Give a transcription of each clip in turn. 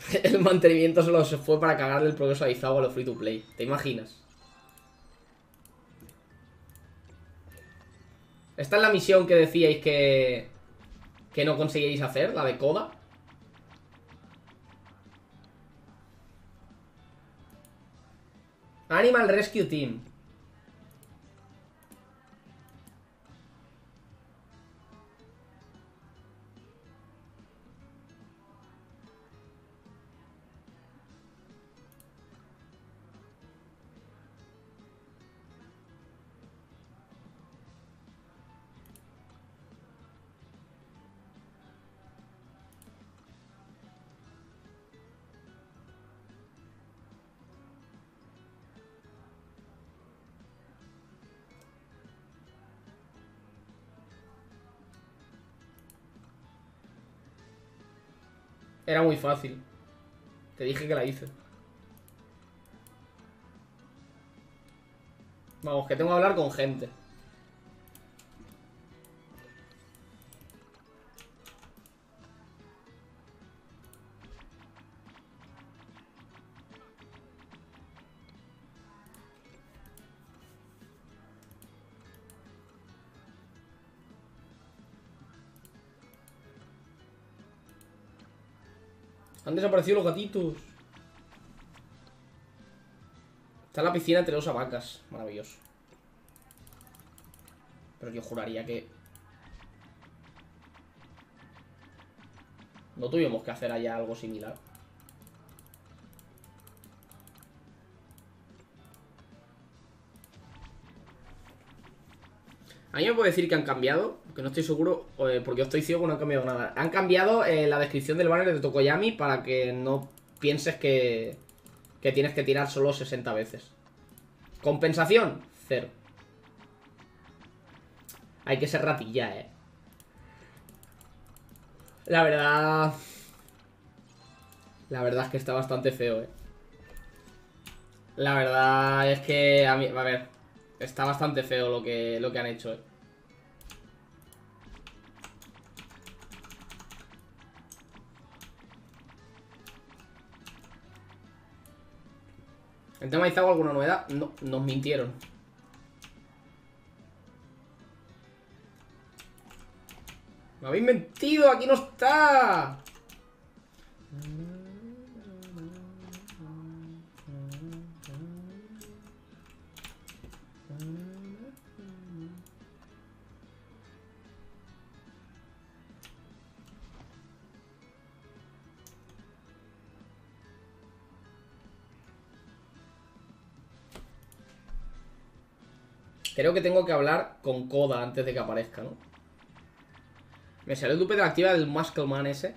El mantenimiento solo se fue para cagarle el progreso a Izawa a los free to play. ¿Te imaginas? Esta es la misión que decíais que no conseguíais hacer, la de Coda. Animal Rescue Team. Era muy fácil. Te dije que la hice. Vamos, que tengo que hablar con gente. Han desaparecido los gatitos. Está en la piscina entre dos hamacas. Maravilloso. Pero yo juraría que no tuvimos que hacer allá algo similar. A mí me puede decir que han cambiado, que no estoy seguro, porque yo estoy ciego, no han cambiado nada. Han cambiado la descripción del banner de Tokoyami para que no pienses que tienes que tirar solo 60 veces. Compensación, 0. Hay que ser ratilla, La verdad... La verdad es que está bastante feo, La verdad es que... A ver... Está bastante feo lo que han hecho, ¿El tema de Izawa alguna novedad? No, nos mintieron. ¡Me habéis mentido! ¡Aquí no está! Creo que tengo que hablar con Koda antes de que aparezca, ¿no? Me salió el dupe de la activa del Muscleman ese.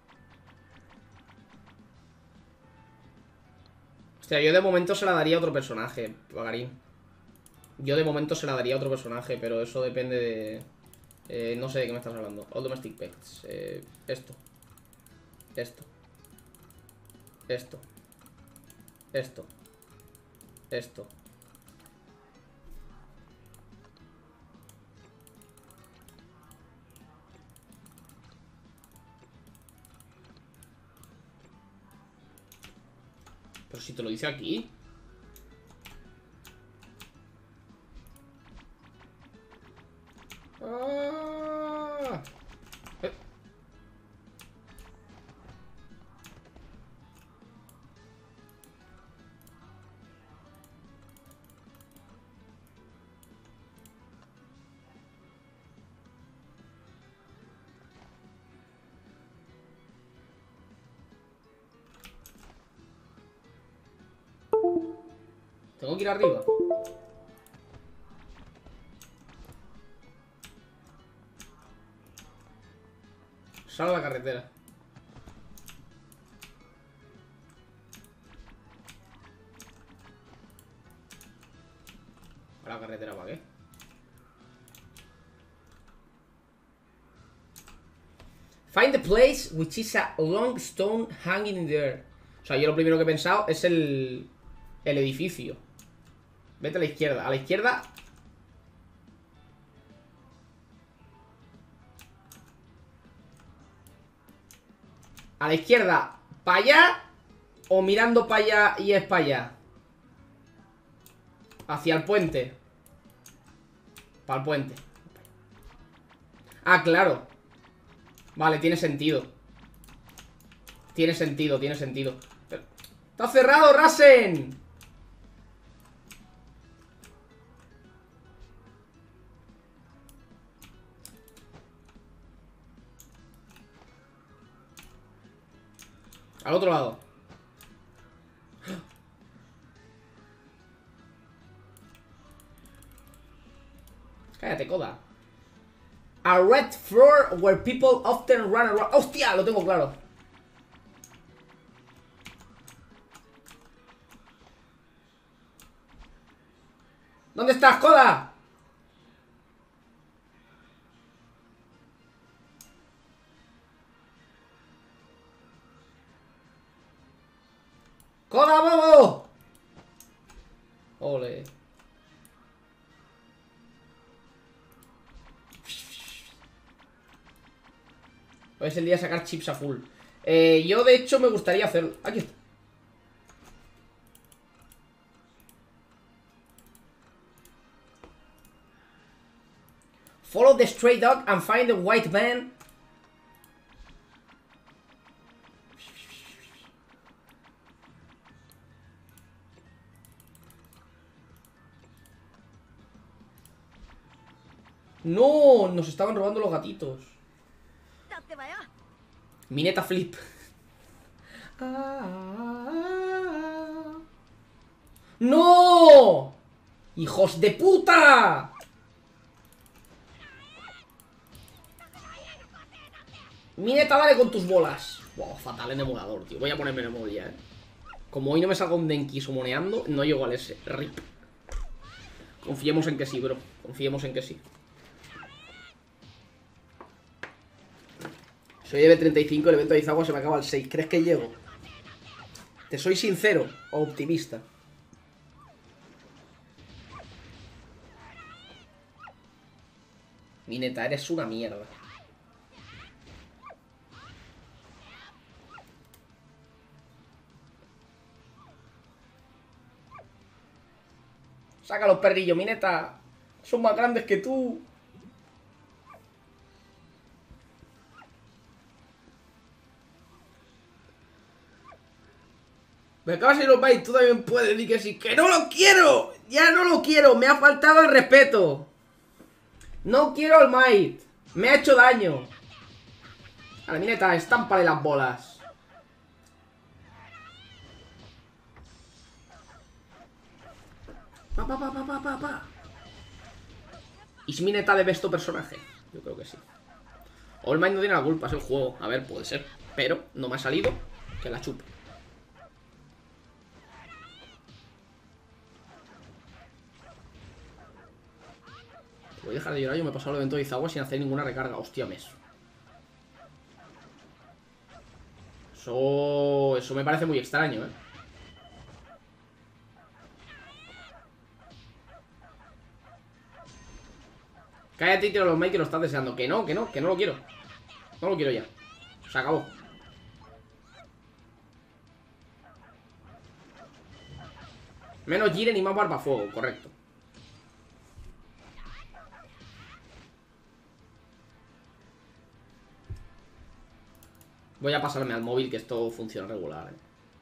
Hostia, yo de momento se la daría a otro personaje, Pagarín. Yo de momento se la daría a otro personaje, pero eso depende de... no sé de qué me estás hablando. All Domestic Pets. Esto. Esto. Esto. Esto. Esto. Pero si te lo dice aquí. ¡Ah! Tengo que ir arriba. Sal a la carretera. ¿A la carretera para qué? Find the place which is a long stone hanging in the air. O sea, yo lo primero que he pensado es el edificio. Vete a la izquierda. A la izquierda. A la izquierda. ¿Para allá? ¿O mirando para allá y es para allá? Hacia el puente. Para el puente. Ah, claro. Vale, tiene sentido. Tiene sentido, tiene sentido. Pero... ¡Está cerrado, Rasen! Al otro lado. Cállate, coda. A red floor where people often run around. ¡Hostia! Lo tengo claro. ¿Dónde estás, coda? ¡Coda, bobo! Ole. Hoy es el día de sacar chips a full. Yo, de hecho, me gustaría hacerlo. Aquí está. Follow the stray dog and find the white man. No, nos estaban robando los gatitos. Mineta flip. ¡No! ¡Hijos de puta! Mineta, dale con tus bolas. Wow, fatal en emulador, tío. Voy a ponerme en emulador ya, Como hoy no me salga un Denki sumoneando, no llego al S. RIP. Confiemos en que sí, bro. Confiemos en que sí. Soy EV35, el evento de Izawa se me acaba el 6. ¿Crees que llego? ¿Te soy sincero o optimista? Mineta, eres una mierda. Saca los perrillos, Mineta. Son más grandes que tú. Me acabas de ir los bytes, tú también puedes decir que sí. ¡Que no lo quiero! ¡Ya no lo quiero! Me ha faltado el respeto. No quiero al Might. Me ha hecho daño. A la Mineta, estámpale las bolas. Pa. ¿Y si Mineta de besto personaje? Yo creo que sí. All Might no tiene la culpa, es el juego. A ver, puede ser. Pero no me ha salido. Que la chupe. Voy a dejar de llorar, yo me he pasado el evento de Izawa sin hacer ninguna recarga. Hostia, mes. Eso me parece muy extraño, Cállate y tira los Mike que lo estás deseando. Que no lo quiero. No lo quiero ya. Se acabó. Menos Jiren y más Barbafuego, correcto. Voy a pasarme al móvil, que esto funciona regular,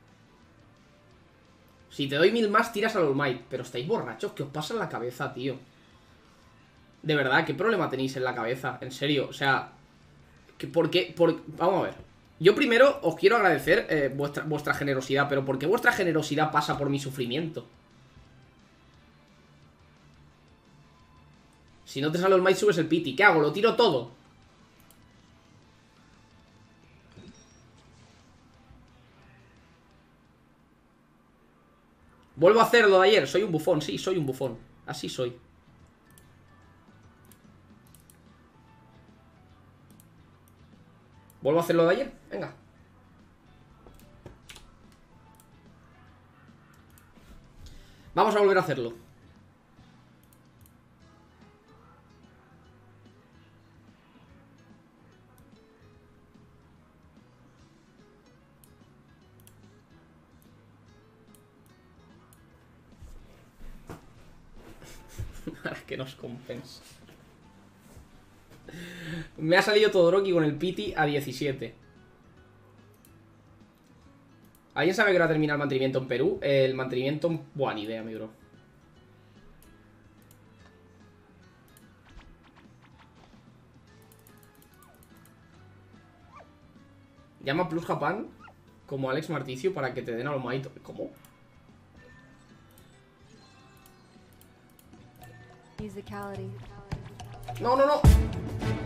Si te doy 1000 más, tiras al All Might. Pero estáis borrachos, ¿qué os pasa en la cabeza, tío? De verdad, ¿qué problema tenéis en la cabeza? En serio, o sea... ¿Por qué? Vamos a ver. Yo primero os quiero agradecer vuestra generosidad, pero ¿por qué vuestra generosidad pasa por mi sufrimiento? Si no te sale el Might, subes el pity. ¿Qué hago? ¿Lo tiro todo? Vuelvo a hacerlo de ayer. Soy un bufón, sí, soy un bufón. Así soy. Vuelvo a hacerlo de ayer. Venga. Vamos a volver a hacerlo. Para que nos compense. Me ha salido Todoroki con el Pity a 17. ¿Alguien sabe que hora termina el mantenimiento en Perú? El mantenimiento... Buah, ni idea, mi bro. Llama a Plus Japan como Alex Marticio para que te den a los maitos. ¿Cómo? No, no, no.